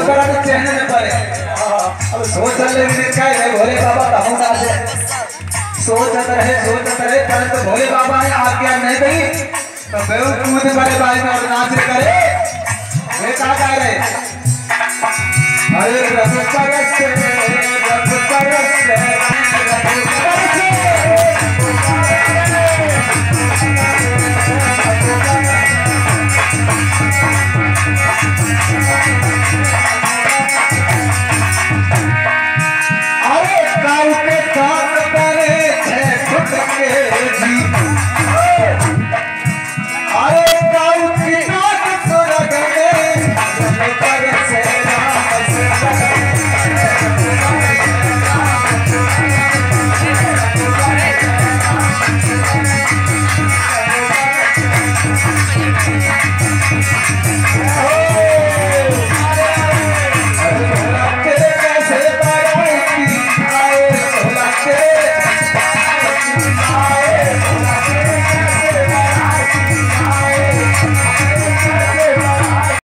करा तो चैन न पड़े। अब सोच ले क्या है भोले बाबा कहूँ नाचे सोचत रहे परंतु भोले बाबा ने आज्ञा नहीं दी तो बेवकूफ बड़े भाई में और नाच करे वे क्या कह रहे